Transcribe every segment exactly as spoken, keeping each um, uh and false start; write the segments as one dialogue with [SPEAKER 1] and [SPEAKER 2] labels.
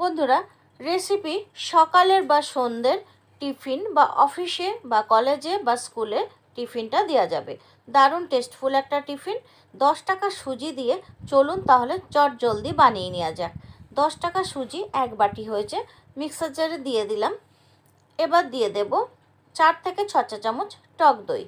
[SPEAKER 1] বন্ধুরা রেসিপি সকালের বা সন্ধ্যের টিফিন বা অফিসে বা কলেজে বা স্কুলে টিফিনটা দেওয়া যাবে। দারুণ টেস্টফুল একটা টিফিন। দশ টাকা সুজি দিয়ে চলুন তাহলে চট জলদি বানিয়ে নেওয়া যাক। দশ টাকা সুজি এক বাটি হয়েছে, মিক্সার জারে দিয়ে দিলাম। এবার দিয়ে দেব চার থেকে ছ চা চামচ টক দই।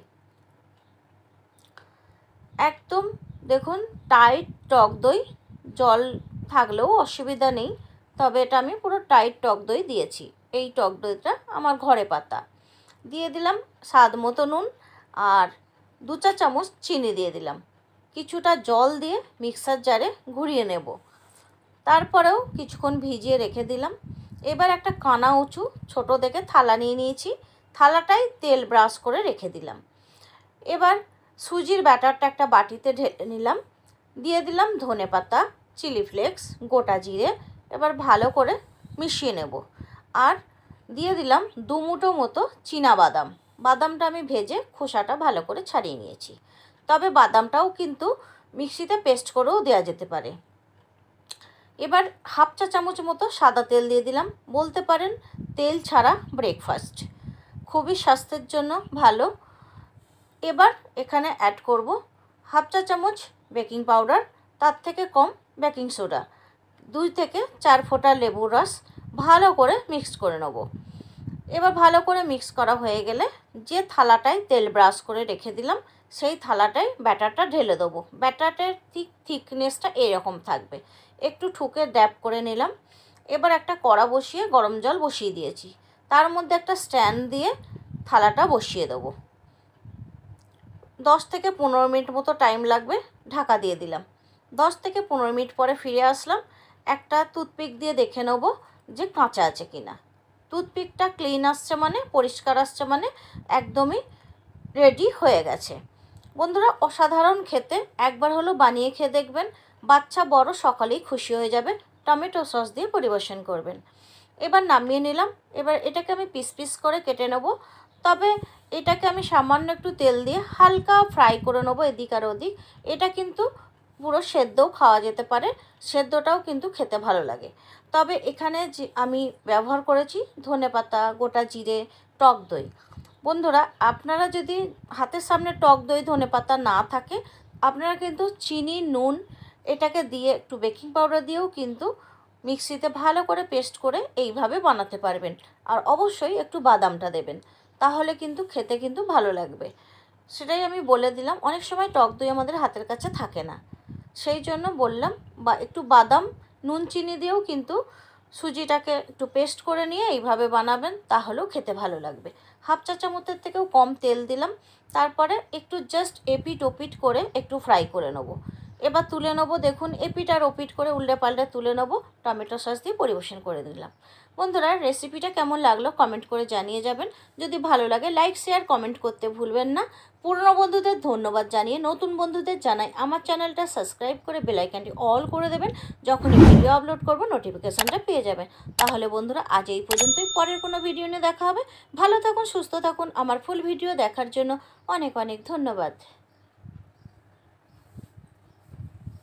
[SPEAKER 1] একদম দেখুন টাইট টক দই, জল থাকলেও অসুবিধা নেই, তবে এটা আমি পুরো টাইট টক দই দিয়েছি। এই টক দইটা আমার ঘরে পাতা। দিয়ে দিলাম স্বাদ মতো নুন আর দু চা চামচ চিনি দিয়ে দিলাম। কিছুটা জল দিয়ে মিক্সার জারে ঘুরিয়ে নেব। তারপরেও কিছুক্ষণ ভিজিয়ে রেখে দিলাম। এবার একটা কানা উঁচু ছোটো দেখে থালা নিয়ে নিয়েছি, থালাটাই তেল ব্রাশ করে রেখে দিলাম। এবার সুজির ব্যাটারটা একটা বাটিতে ঢেলে নিলাম। দিয়ে দিলাম ধনে পাতা, চিলি ফ্লেক্স, গোটা জিরে। এবার ভালো করে মিশিয়ে নেব। আর দিয়ে দিলাম দু মুঠো মতো চীনা বাদাম। বাদামটা আমি ভেজে খোসাটা ভালো করে ছাড়িয়ে নিয়েছি, তবে বাদামটাও কিন্তু মিক্সিতে পেস্ট করেও দেওয়া যেতে পারে। এবার হাফ চা চামচ মতো সাদা তেল দিয়ে দিলাম। বলতে পারেন তেল ছাড়া ব্রেকফাস্ট, খুবই স্বাস্থ্যের জন্য ভালো। এবার এখানে অ্যাড করব হাফ চা চামচ বেকিং পাউডার, তার থেকে কম বেকিং সোডা, দুই থেকে চার ফোঁটা লেবুর রস। ভালো করে মিক্স করে নেব। এবার ভালো করে মিক্স করা হয়ে গেলে যে থালাটায় তেল ব্রাশ করে রেখে দিলাম সেই থালাটায় ব্যাটারটা ঢেলে দেবো। ব্যাটারটার ঠিক থিকনেসটা এরকম থাকবে। একটু ঠুকে ড্যাপ করে নিলাম। এবার একটা কড়া বসিয়ে গরম জল বসিয়ে দিয়েছি, তার মধ্যে একটা স্ট্যান্ড দিয়ে থালাটা বসিয়ে দেবো। দশ থেকে পনেরো মিনিট মতো টাইম লাগবে। ঢাকা দিয়ে দিলাম। দশ থেকে পনেরো মিনিট পরে ফিরে আসলাম। একটা টুথপিক দিয়ে দেখে নেব যে কাঁচা আছে কিনা। টুথপিকটা ক্লিন আসছে মানে, পরিষ্কার আসছে মানে একদমই রেডি হয়ে গেছে। বন্ধুরা অসাধারণ খেতে, একবার হলো বানিয়ে খেয়ে দেখবেন। বাচ্চা বড় সকালেই খুশি হয়ে যাবে। টমেটো সস দিয়ে পরিবেশন করবেন। এবার নামিয়ে নিলাম। এবার এটাকে আমি পিস পিস করে কেটে নেব, তবে এটাকে আমি সামান্য একটু তেল দিয়ে হালকা ফ্রাই করে নেবো এদিক আর ওদিক। এটা কিন্তু পুরো সেদ্ধও খাওয়া যেতে পারে, সেদ্ধটাও কিন্তু খেতে ভালো লাগে। তবে এখানে যে আমি ব্যবহার করেছি ধনেপাতা, গোটা জিরে, টক দই। বন্ধুরা আপনারা যদি হাতের সামনে টক দই ধনেপাতা না থাকে, আপনারা কিন্তু চিনি, নুন এটাকে দিয়ে একটু বেকিং পাউডার দিয়েও কিন্তু মিক্সিতে ভালো করে পেস্ট করে এইভাবে বানাতে পারবেন। আর অবশ্যই একটু বাদামটা দেবেন, তাহলে কিন্তু খেতে কিন্তু ভালো লাগবে। সেটাই আমি বলে দিলাম। অনেক সময় টক দই আমাদের হাতের কাছে থাকে না, সেই জন্য বললাম। বা একটু বাদাম নুন চিনি দিয়েও কিন্তু সুজিটাকে একটু পেস্ট করে নিয়ে এইভাবে বানাবেন, তাহলেও খেতে ভালো লাগবে। হাফ চা চামচের থেকেও কম তেল দিলাম। তারপরে একটু জাস্ট এপিট ওপিট করে একটু ফ্রাই করে নেবো। এবার তুলে নেবো। দেখুন এপিট আর ওপিট করে উল্টে পাল্টে তুলে নেবো। টমেটো সস দিয়ে পরিবেশন করে দিলাম। বন্ধুরা রেসিপিটা কেমন লাগলো কমেন্ট করে জানিয়ে যাবেন। যদি ভালো লাগে লাইক শেয়ার কমেন্ট করতে ভুলবেন না। পুরনো বন্ধুদের ধন্যবাদ জানিয়ে নতুন বন্ধুদের জানাই আমার চ্যানেলটা সাবস্ক্রাইব করে বেল আইকনটি অল করে দেবেন। যখনই ভিডিও আপলোড করব নোটিফিকেশানটা পেয়ে যাবেন। তাহলে বন্ধুরা আজ এই পর্যন্তই, পরের কোনো ভিডিও নিয়ে দেখা হবে। ভালো থাকুন, সুস্থ থাকুন। আমার ফুল ভিডিও দেখার জন্য অনেক অনেক ধন্যবাদ।